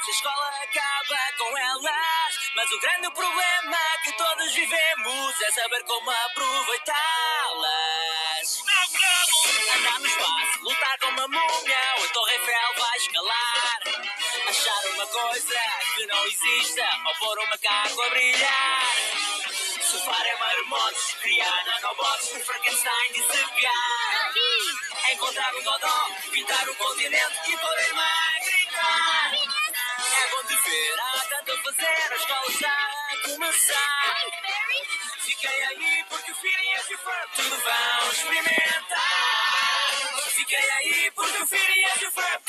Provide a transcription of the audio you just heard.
a escola acaba com elas. Mas o grande problema que todos vivemos é saber como aproveitá-las. Andar no espaço, lutar com uma múmia, ou a Torre Eiffel vai escalar. Achar uma coisa que não exista, ou pôr um macaco a brilhar. Surfar em maremotos, criar nanobots, no Frankenstein dissecar. Encontrar um dodó, pintar o continente e pôr a irmã a gritar. É bom de ver, há tanto a fazer, a escola está a começar. Fiquei aí porque o Phineas e o Ferb tudo vão experimentar. Fiquei aí porque o Phineas e o Ferb